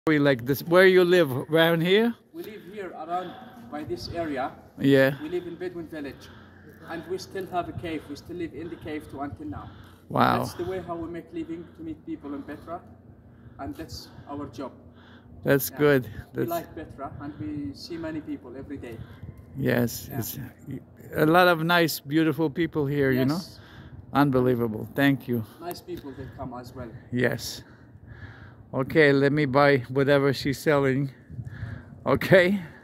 We like this. Where you live? Around here? We live here around by this area. Yeah. We live in Bedouin village, and we still have a cave. We still live in the cave until now. Wow. That's the way how we make living, to meet people in Petra, and that's our job. That's good. We like Petra, and we see many people every day. Yes, it's a lot of nice, beautiful people here. You know, unbelievable. Thank you. Nice people that come as well. Yes. Okay, let me buy whatever she's selling. Okay.